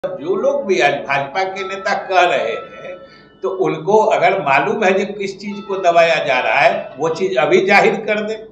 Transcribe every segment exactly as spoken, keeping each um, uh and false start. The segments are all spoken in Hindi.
जो लोग भी आज भाजपा के नेता कह रहे हैं तो उनको अगर मालूम है कि किस चीज को दबाया जा रहा है वो चीज अभी जाहिर कर दे।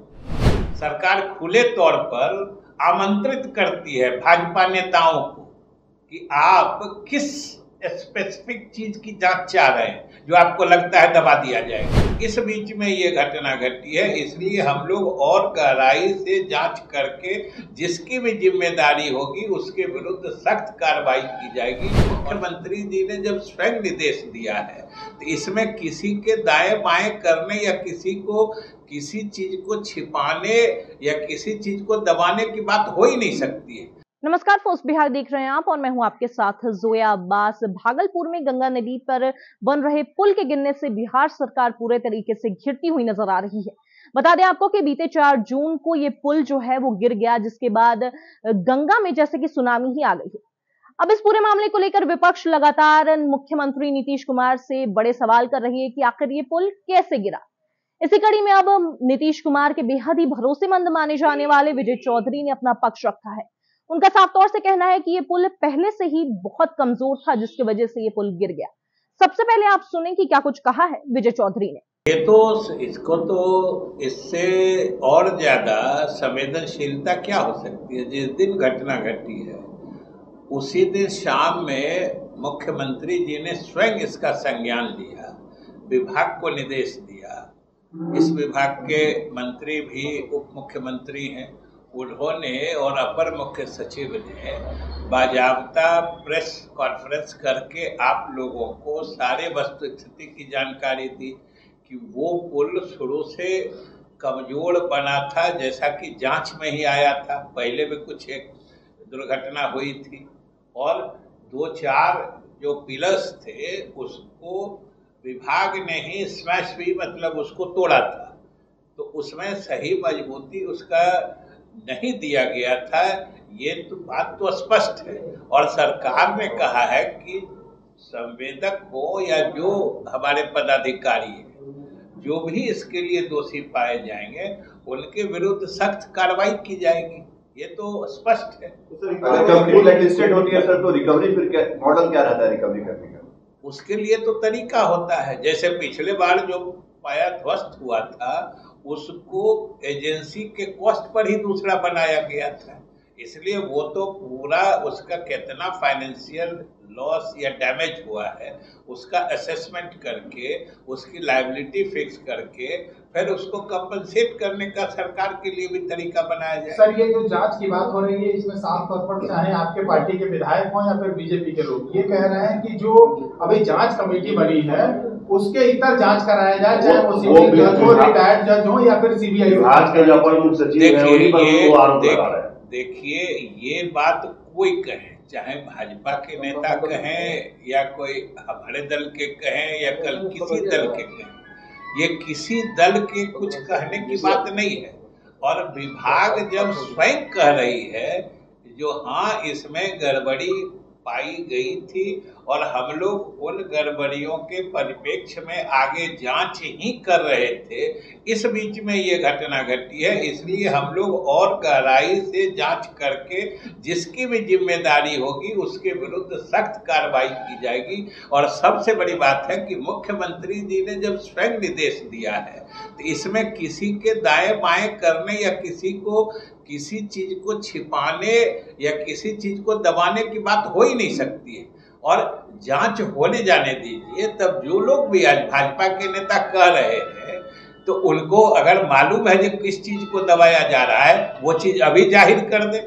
सरकार खुले तौर पर आमंत्रित करती है भाजपा नेताओं को कि आप किस स्पेसिफिक चीज की जांच चाह रहे हैं जो आपको लगता है दबा दिया जाएगा। इस बीच में ये घटना घटी है, इसलिए हम लोग और गहराई से जांच करके जिसकी भी जिम्मेदारी होगी उसके विरुद्ध सख्त कार्रवाई की जाएगी। मुख्यमंत्री जी ने जब स्वयं निर्देश दिया है तो इसमें किसी के दाएं बाएं करने या किसी को किसी चीज को छिपाने या किसी चीज को दबाने की बात हो ही नहीं सकती है। नमस्कार, फोर्स बिहार देख रहे हैं आप और मैं हूं आपके साथ जोया अब्बास। भागलपुर में गंगा नदी पर बन रहे पुल के गिरने से बिहार सरकार पूरे तरीके से घिरती हुई नजर आ रही है। बता दें आपको कि बीते चार जून को ये पुल जो है वो गिर गया, जिसके बाद गंगा में जैसे कि सुनामी ही आ गई है। अब इस पूरे मामले को लेकर विपक्ष लगातार मुख्यमंत्री नीतीश कुमार से बड़े सवाल कर रही है कि आखिर ये पुल कैसे गिरा। इसी कड़ी में अब नीतीश कुमार के बेहद ही भरोसेमंद माने जाने वाले विजय चौधरी ने अपना पक्ष रखा है। उनका साफ तौर से कहना है कि ये पुल पहले से ही बहुत कमजोर था, जिसकी वजह से ये पुल गिर गया। सबसे पहले आप सुनें कि क्या कुछ कहा है विजय चौधरी ने। ये तो इसको तो इससे और ज्यादा संवेदनशीलता क्या हो सकती है। जिस दिन घटना घटी है उसी दिन शाम में मुख्यमंत्री जी ने स्वयं इसका संज्ञान लिया, विभाग को निर्देश दिया। इस विभाग के मंत्री भी उप मुख्यमंत्री हैं, उन्होंने और अपर मुख्य सचिव ने बाजाबता प्रेस कॉन्फ्रेंस करके आप लोगों को सारे वस्तु स्थिति की जानकारी दी कि वो पुल शुरू से कमजोर बना था, जैसा कि जांच में ही आया था। पहले भी कुछ एक दुर्घटना हुई थी और दो चार जो पिलर्स थे उसको विभाग ने ही स्मैश भी मतलब उसको तोड़ा था, तो उसमें सही मजबूती उसका नहीं दिया गया था। ये तो बात तो स्पष्ट है और सरकार ने कहा है कि संवेदक हो या जो हमारे पदाधिकारी हैं, जो भी इसके लिए दोषी पाए जाएंगे उनके विरुद्ध सख्त कार्रवाई की जाएगी। ये तो स्पष्ट है। लिस्टेड होती है सर, तो रिकवरी फिर क्या मॉडल क्या रहता है रिकवरी करने का? उसके लिए तो तरीका होता है। जैसे पिछले बार जो पाया ध्वस्त हुआ था उसको एजेंसी के कॉस्ट पर ही दूसरा बनाया गया था, इसलिए वो तो पूरा उसका कितना फाइनेंशियल लॉस या डैमेज हुआ है उसका असेसमेंट करके उसकी लायबिलिटी फिक्स करके फिर उसको कंपनसेट करने का सरकार के लिए भी तरीका बनाया जाए। सर, ये जो जांच की बात हो रही है इसमें साफ तौर पर चाहे आपके पार्टी के विधायक हों या फिर बीजेपी के लोग ये कह रहे हैं कि जो अभी जांच कमेटी बनी है उसके इतर जांच कराया जाए, चाहे वो सिविल जज हो, रिटायर्ड जज हो या फिर सीबीआई हो। आज का जो अपर मुख्य सचिव है उन्हीं पर वो आरोप लगा रहे हैं। देखिए, ये बात कोई कहे, चाहे भाजपा के नेता कहें या कोई हमारे दल के कहें या कल किसी दल के कहें, ये किसी दल के कुछ कहने की बात नहीं है। और विभाग जब स्वयं कह रही है जो हाँ इसमें गड़बड़ी पाई गई थी और हम लोग उन गड़बड़ियों के परिप्रेक्ष्य में आगे जांच ही कर रहे थे, इस बीच में ये घटना घटी है, इसलिए हम लोग और गहराई से जांच करके जिसकी भी जिम्मेदारी होगी उसके विरुद्ध सख्त कार्रवाई की जाएगी। और सबसे बड़ी बात है कि मुख्यमंत्री जी ने जब स्वयं निर्देश दिया है तो इसमें किसी के दाएं बाएं करने या किसी को किसी चीज को छिपाने या किसी चीज को दबाने की बात हो ही नहीं सकती है। और जांच होने जाने दीजिए, तब जो लोग भी आज भाजपा के नेता कह रहे हैं तो उनको अगर मालूम है कि किस चीज को दबाया जा रहा है वो चीज अभी जाहिर कर दे।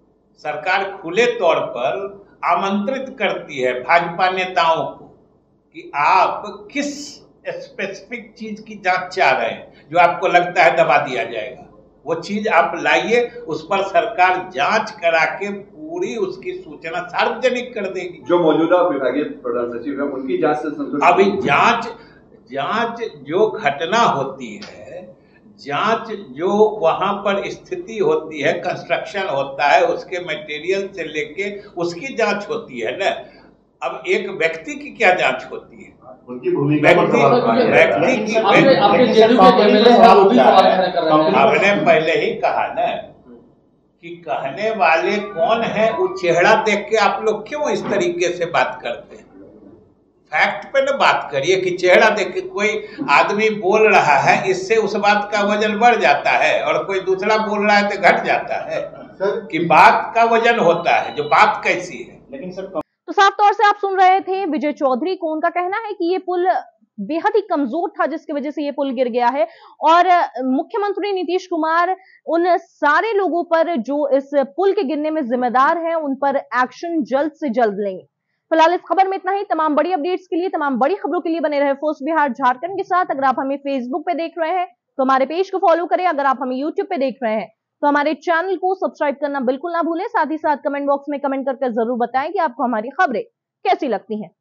सरकार खुले तौर पर आमंत्रित करती है भाजपा नेताओं को कि आप किस स्पेसिफिक चीज की जांच चाह रहे हैं जो आपको लगता है दबा दिया जाएगा। वो चीज आप लाइए, उस पर सरकार जांच करा के पूरी उसकी सूचना सार्वजनिक कर देगी। जो मौजूदा विभागीय प्रधान सचिव है उनकी जांच से संतुष्ट? अभी जांच जांच जो घटना होती है, जांच जो वहां पर स्थिति होती है, कंस्ट्रक्शन होता है, उसके मटेरियल से लेके उसकी जांच होती है ना। अब एक व्यक्ति की क्या जांच होती है? उनकी भूमिका व्यक्ति व्यक्ति की हमने पहले ही कहा ना कि कहने वाले कौन है, वो चेहरा देख के आप लोग क्यों इस तरीके से बात करते हैं? फैक्ट पे न बात करिए कि चेहरा देख के कोई आदमी बोल रहा है, इससे उस बात का वजन बढ़ जाता है और कोई दूसरा बोल रहा है तो घट जाता है। सर कि बात का वजन होता है, जो बात कैसी है। लेकिन सर तो साफ तौर से आप सुन रहे थे विजय चौधरी को, उनका कहना है कि ये पुल बेहद ही कमजोर था जिसकी वजह से ये पुल गिर गया है और मुख्यमंत्री नीतीश कुमार उन सारे लोगों पर जो इस पुल के गिरने में जिम्मेदार हैं उन पर एक्शन जल्द से जल्द लेंगे। फिलहाल इस खबर में इतना ही। तमाम बड़ी अपडेट्स के लिए, तमाम बड़ी खबरों के लिए बने रहे फोर्स बिहार झारखंड के साथ। अगर आप हमें फेसबुक पे देख रहे हैं तो हमारे पेज को फॉलो करें, अगर आप हमें यूट्यूब पे देख रहे हैं तो हमारे चैनल को सब्सक्राइब करना बिल्कुल ना भूलें। साथ ही साथ कमेंट बॉक्स में कमेंट करके जरूर बताएं कि आपको हमारी खबरें कैसी लगती हैं।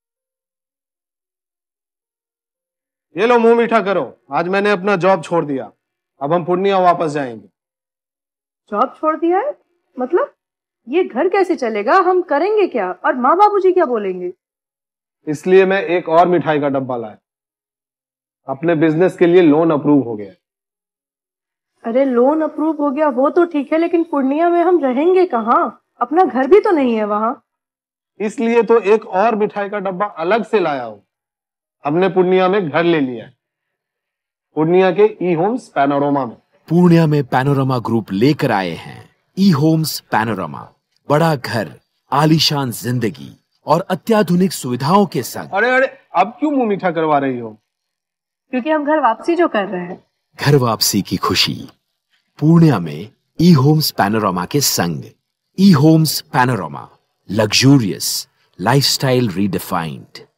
ये लो मुंह मीठा करो, आज मैंने अपना जॉब छोड़ दिया, अब हम पूर्णिया वापस जाएंगे। जॉब छोड़ दिया है मतलब? ये घर कैसे चलेगा, हम करेंगे क्या और माँ बाबूजी क्या बोलेंगे? इसलिए मैं एक और मिठाई का डब्बा लाया, अपने बिजनेस के लिए लोन अप्रूव हो गया। अरे लोन अप्रूव हो गया वो तो ठीक है, लेकिन पूर्णिया में हम रहेंगे कहाँ? अपना घर भी तो नहीं है वहाँ। इसलिए तो एक और मिठाई का डब्बा अलग से लाया हूँ। हमने पूर्णिया में घर ले लिया है, पूर्णिया के ई होम्स पैनोरमा में। पूर्णिया में पैनोरमा ग्रुप लेकर आए हैं ई होम्स पैनोरमा, बड़ा घर, आलीशान जिंदगी और अत्याधुनिक सुविधाओं के संग। अरे अरे अब क्यों मुंह मीठा करवा रही हो? क्योंकि हम घर वापसी जो कर रहे हैं। घर वापसी की खुशी पूर्णिया में ई होम्स पैनोरमा के संग। E Homes Panorama, luxurious lifestyle redefined.